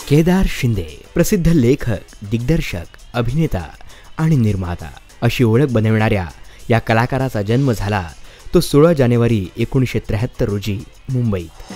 केदार शिंदे प्रसिद्ध लेखक, दिग्दर्शक, अभिनेता आणि निर्माता अशी ओळख बनविणाऱ्या या कलाकाराचा जन्म झाला तो 16 जानेवारी 1973 रोजी मुंबईत.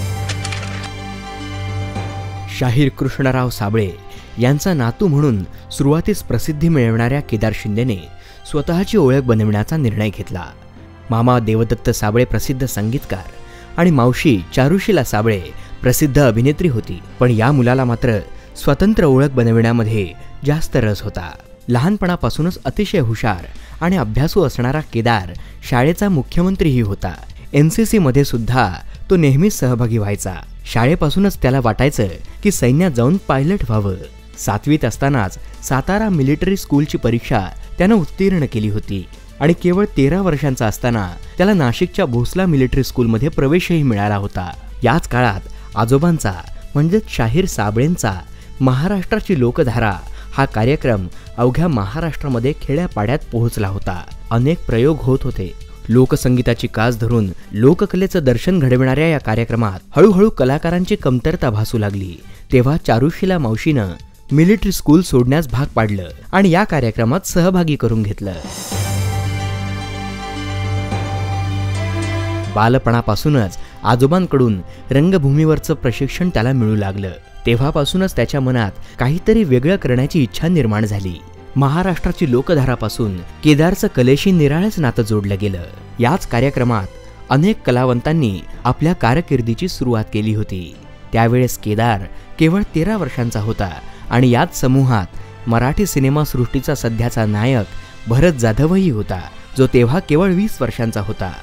शाहीर कृष्णराव साबळे यांचा नातू म्हणून सुरुवातीस प्रसिद्धी मिळवणाऱ्या केदार शिंदेने स्वतःची ओळख बनविण्याचा निर्णय घेतला. मामा देवदत्त साबळे प्रसिद्ध संगीतकार आणि मावशी चारुशीला साबळे प्रसिद्ध अभिनेत्री होती. पण या मुलाला मात्र स्वतंत्र ओळख बनविण्यामध्ये जास्त रस होता. लहानपणापासूनच अतिशय हुशार आणि अभ्यासू असणारा केदार शाळेचा मुख्यमंत्रीही होता. NCC मध्ये सुद्धा तो नेहमीच सहभागी व्हायचा. शाळेपासूनच त्याला वाटायचं की सैन्यात जाऊन पायलट व्हावं. 7वीत असतानाच सातारा मिलिटरी स्कूलची परीक्षा त्यानं उत्तीर्ण केली होती आणि केवळ 13 वर्षांचा असताना त्याला नाशिकच्या भोसला मिलिटरी स्कूलमध्ये प्रवेशही मिळाला होता. याच काळात आजोबांचा म्हणजेच शाहीर साबळेंचा महाराष्ट्राची लोकधारा हा कार्यक्रम अवघ्या महाराष्ट्रामध्ये खेड्यापाड्यात पोहोचला होता. अनेक प्रयोग होत होते. लोकसंगीताची कास धरून लोककलेचं दर्शन घडविणाऱ्या या कार्यक्रमात हळूहळू कलाकारांची कमतरता भासू लागली. तेव्हा चारुशीला मावशीनं मिलिटरी स्कूल सोडण्यास भाग पाडलं आणि या कार्यक्रमात सहभागी करून घेतलं. बालपणापासूनच आजोबांकडून रंगभूमीवरचं प्रशिक्षण त्याला मिळू लागलं. तेव्हापासूनच त्याच्या मनात काहीतरी वेगळं करण्याची इच्छा निर्माण झाली. महाराष्ट्राची लोकधारापासून केदारचं कलेशी निराळच नातं जोडलं गेलं. याच कार्यक्रमात अनेक कलावंतांनी आपल्या कारकिर्दीची सुरुवात केली होती. त्यावेळेस केदार केवळ 13 वर्षांचा होता आणि याच समूहात मराठी सिनेमासृष्टीचा सध्याचा नायक भरत जाधवही होता, जो तेव्हा केवळ 20 वर्षांचा होता.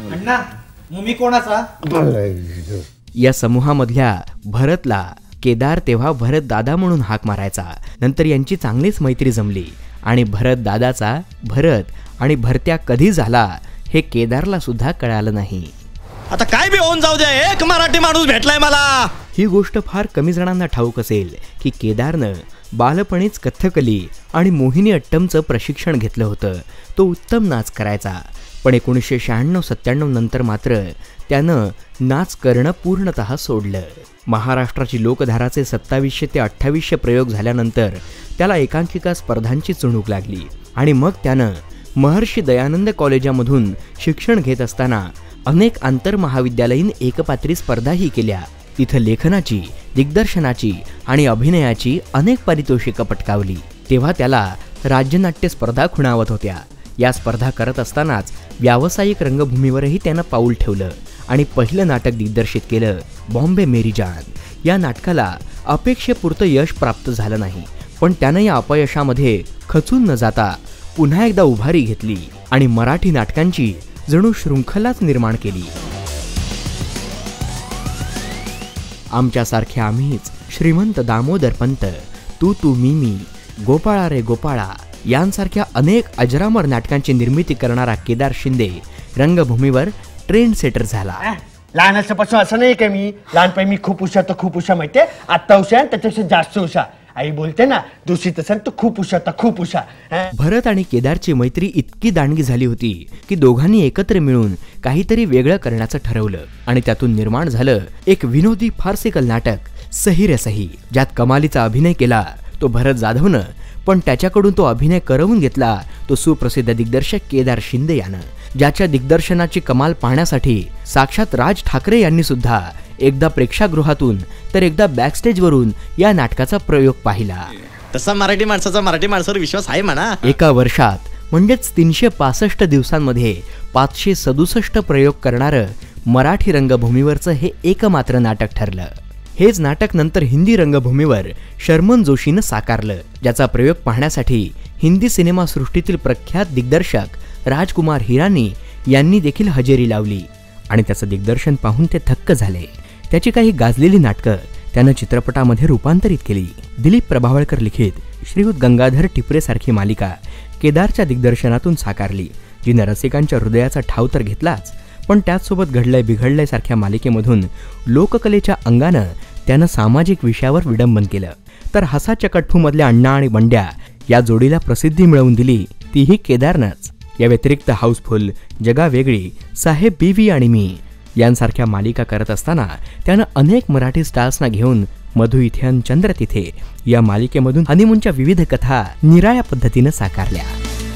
या समूहामधल्या भरतला केदार तेव्हा भरत दादा म्हणून हाक मारायचा. नंतर यांची चांगलीच मैत्री जमली आणि भरत दादाचा भरत आणि भरत्या कधी झाला हे केदारला सुद्धा कळालं नाही. आता काय बी होऊन जाऊ द्या, एक मराठी माणूस भेटलाय मला. ही गोष्ट फार कमी जणांना ठाऊक असेल की केदारनं बालपणीच कथ्थकली आणि मोहिनी अट्टमचं प्रशिक्षण घेतलं होतं. तो उत्तम नाच करायचा. पण 1996-97 नंतर मात्र त्यानं नाच करणं पूर्णतः सोडलं. महाराष्ट्राची लोकधाराचे 2700 ते 2800 प्रयोग झाल्यानंतर त्याला एकांकिका स्पर्धांची चुणूक लागली आणि मग त्यानं महर्षी दयानंद कॉलेजामधून शिक्षण घेत असताना अनेक आंतरमहाविद्यालयीन एकपात्री स्पर्धाही केल्या. तिथं लेखनाची, दिग्दर्शनाची आणि अभिनयाची अनेक पारितोषिकं पटकावली. तेव्हा त्याला राज्यनाट्य स्पर्धा खुणावत होत्या. या स्पर्धा करत असतानाच व्यावसायिक रंगभूमीवरही त्यानं पाऊल ठेवलं आणि पहिलं नाटक दिग्दर्शित केलं, बॉम्बे मेरी जान. या नाटकाला अपेक्षेपुरतं यश प्राप्त झालं नाही, पण त्यानं या अपयशामध्ये खचून न जाता पुन्हा एकदा उभारी घेतली आणि मराठी नाटकांची जणू शृंखलाच निर्माण केली. आमच्यासारख्या आम्हीच, श्रीमंत दामोदर पंत, तू मी, गोपाळा रे गोपाळा यांसारख्या अनेक अजरामर नाटकांची निर्मिती करणारा केदार शिंदे रंगभूमीवर ट्रेंड सेटर झाला. लहान असल्यापासून असं नाही का मी लहानपणी मी खूप हुशार माहितीये. आत्ता हुशार त्याच्यापेक्षा जास्त हुशार. आई बोलते ना, दूषित असेल तर खूप हुशार. भरत आणि केदारची मैत्री इतकी दांडगी झाली होती की दोघांनी एकत्र मिळून काहीतरी वेगळं करण्याचं ठरवलं आणि त्यातून निर्माण झालं एक विनोदी फारसिकल नाटक सही रे सही, ज्यात कमालीचा अभिनय केला तो भरत जाधवनं, पण त्याच्याकडून तो अभिनय करवून घेतला तो सुप्रसिद्ध दिग्दर्शक केदार शिंदे यानं, ज्याच्या दिग्दर्शनाची कमाल पाहण्यासाठी साक्षात राज ठाकरे यांनी सुद्धा एकदा प्रेक्षागृहातून तर एकदा बॅकस्टेजवरून या नाटकाचा प्रयोग पाहिला. तसा मराठी माणसावर विश्वास आहे म्हणा. एका वर्षात म्हणजेच 365 दिवसांमध्ये 567 प्रयोग करणारं मराठी रंगभूमीवरचं हे एकमात्र नाटक ठरलं. हेच नाटक नंतर हिंदी रंगभूमीवर शर्मन जोशीनं साकारलं, ज्याचा प्रयोग पाहण्यासाठी हिंदी सिनेमासृष्टीतील प्रख्यात दिग्दर्शक राजकुमार हिरानी यांनी देखील हजेरी लावली आणि त्याचं दिग्दर्शन पाहून ते थक्क झाले. त्याची काही गाजलेली नाटकं त्यानं चित्रपटामध्ये रूपांतरित केली. दिलीप प्रभावळकर लिखित श्रीयुत गंगाधर टिपरेसारखी मालिका केदारच्या दिग्दर्शनातून साकारली, जिनं रसिकांच्या हृदयाचा ठाव तर घेतलाच, पण त्याचसोबत घडलंय बिघडलंय सारख्या मालिकेमधून लोककलेच्या अंगानं त्यानं सामाजिक विषयावर विडंबन केलं. तर हसा चकटफू मधल्या अण्णा आणि बंड्या या जोडीला प्रसिद्धी मिळवून दिली तीही केदारनंच. या व्यतिरिक्त हाऊसफुल, जगा वेगळी, साहेब बीवी आणि मी, यांसारख्या मालिका करत असताना त्यानं अनेक मराठी स्टार्सना घेऊन मधु इथे अन चंद्र तिथे या मालिकेमधून हनीमूनच्या विविध कथा निराळ्या पद्धतीनं साकारल्या.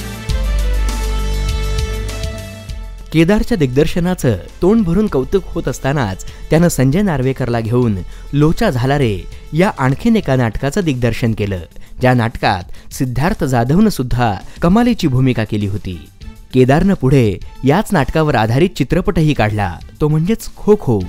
केदारच्या दिग्दर्शनाचं तोंड भरून कौतुक होत असतानाच त्यानं संजय नार्वेकरला घेऊन लोचा झाला रे या आणखीन एका नाटकाचं दिग्दर्शन केलं, ज्या नाटकात सिद्धार्थ जाधवनं सुद्धा कमालीची भूमिका केली होती. केदारनं पुढे याच नाटकावर आधारित चित्रपटही काढला, तो म्हणजेच खो खो.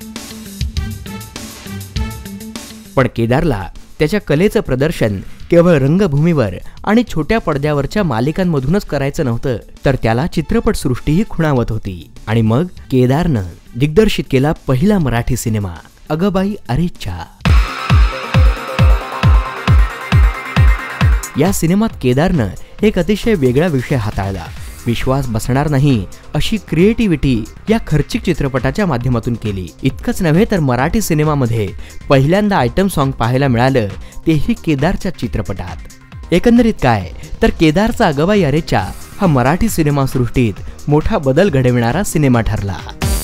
पण केदारला त्याच्या कलेचं प्रदर्शन केवळ रंगभूमीवर आणि छोट्या पडद्यावरच्या मालिकांमधूनच करायचं नव्हतं, तर त्याला चित्रपटसृष्टीही खुणावत होती. आणि मग केदारनं दिग्दर्शित केला पहिला मराठी सिनेमा अगं बाई अरेच्छा. या सिनेमात केदारनं एक अतिशय वेगळा विषय हाताळला. विश्वास बसणार नाही अशी क्रिएटिव्हिटी या खर्चिक चित्रपटाच्या माध्यमातून केली. इतकंच नव्हे तर मराठी सिनेमामध्ये पहिल्यांदा आयटम सॉन्ग पाहायला मिळालं, तेही केदारच्या चित्रपटात. एकंदरीत काय तर केदारचा अगबाई अरेच्या हा मराठी सिनेमासृष्टीत मोठा बदल घडविणारा सिनेमा ठरला.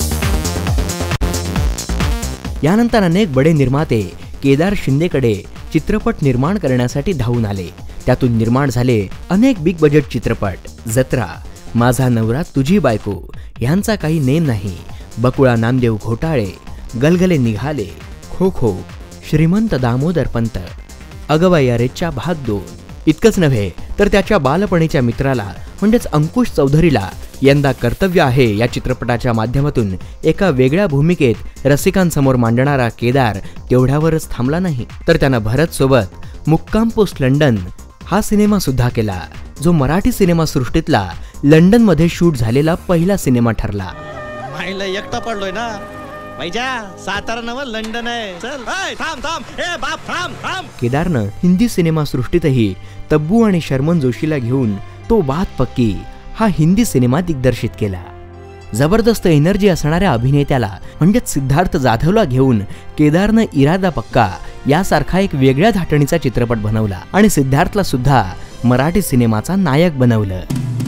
यानंतर अनेक बडे निर्माते केदार शिंदेकडे चित्रपट निर्माण करण्यासाठी धावून आले. त्यातून निर्माण झाले अनेक बिग बजेट चित्रपट. जत्रा, माझा नवरा तुझी बायको यांचा काही नेम नाही, बकुळा नामदेव घोटाळे, गलगले निघाले, खो खो, श्रीमंत दामोदर पंत, अगबाई अरेच्या भाग 2. इतकंच नव्हे तर त्याच्या बालपणीच्या मित्राला म्हणजेच अंकुश चौधरीला यंदा कर्तव्य आहे या चित्रपटाच्या माध्यमातून एका वेगळ्या भूमिकेत रसिकांसमोर मांडणारा केदार तेवढ्यावरच थांबला नाही, तर त्यानं भरत सोबत मुक्काम पोस्ट लंडन हा सिनेमा सुद्धा केला, जो मराठी सिनेमा सृष्टीतला लंडन मध्ये शूट झालेला पहिला सिनेमा ठरला. माईला एकटा पडलोय ना पाहिजा, सातारा नव लंडन आहे. चल थांब थांब, ए बाप थांब थांब. केदारनं हिंदी सिनेमा सृष्टीतही तब्बू आणि शर्मन जोशीला घेऊन तो बात पक्की हा हिंदी सिनेमा दिग्दर्शित केला. जबरदस्त एनर्जी असणाऱ्या अभिनेत्याला म्हणजेच सिद्धार्थ जाधवला घेऊन केदारनं इरादा पक्का यासारखा एक वेगळ्या धाटणीचा चित्रपट बनवला आणि सिद्धार्थला सुद्धा मराठी सिनेमाचा नायक बनवलं.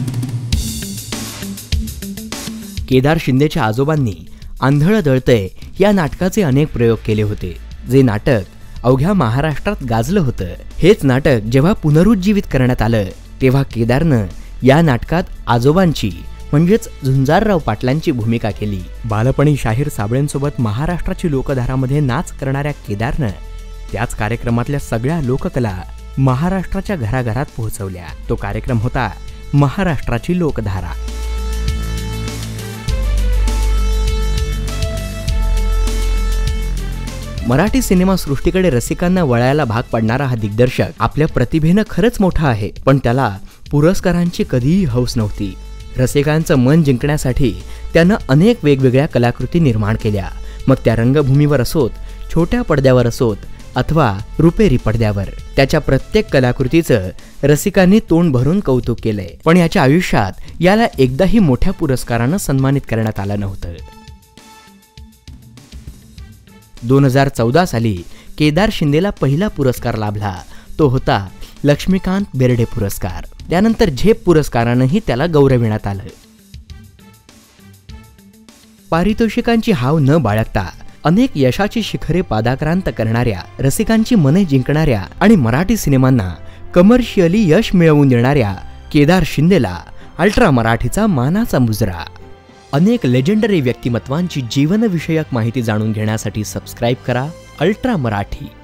केदार शिंदेच्या आजोबांनी आंधळ दळतय या नाटकाचे अनेक प्रयोग केले होते, जे नाटक अवघ्या महाराष्ट्रात गाजलं होतं. हेच नाटक जेव्हा पुनरुज्जीवित करण्यात आलं तेव्हा केदारनं या नाटकात आजोबांची म्हणजेच झुंजारराव पाटलांची भूमिका केली. बालपणी शाहीर साबळेंसोबत महाराष्ट्राची लोकधारामध्ये नाच करणाऱ्या केदारनं त्याच कार्यक्रमातल्या सगळ्या लोककला महाराष्ट्राच्या घराघरात पोहोचवल्या. तो कार्यक्रम होता महाराष्ट्राची लोकधारा. मराठी सिनेमा सृष्टीकडे रसिकांना वळायला भाग पाडणारा हा दिग्दर्शक आपल्या प्रतिभेनं खरंच मोठा आहे, पण त्याला पुरस्कारांची कधीही हौस नव्हती. रसिकांचं मन जिंकण्यासाठी त्यानं अनेक वेगवेगळ्या कलाकृती निर्माण केल्या, मग त्या रंगभूमीवर असोत, छोट्या पडद्यावर असोत अथवा रुपेरी पडद्यावर. त्याच्या प्रत्येक कलाकृतीचं रसिकांनी तोंड भरून कौतुक केलंय, पण याच्या आयुष्यात याला एकदाही मोठ्या पुरस्कारानं सन्मानित करण्यात आलं नव्हतं. 2014 साली केदार शिंदेला पहिला पुरस्कार लाभला, तो होता लक्ष्मीकांत बेर्डे पुरस्कार. त्यानंतर झेप पुरस्कारानंही त्याला गौरविण्यात आलं. पारितोषिकांची हाव न बाळगता अनेक यशाची शिखरे पादाक्रांत करणाऱ्या, रसिकांची मने जिंकणाऱ्या आणि मराठी सिनेमांना कमर्शियली यश मिळवून देणाऱ्या केदार शिंदेला अल्ट्रा मराठीचा मानाचा मुजरा. अनेक लेजेंडरी व्यक्तिमत्वांची जीवनविषयक माहिती जाणून घेण्यासाठी सबस्क्राईब करा अल्ट्रा मराठी.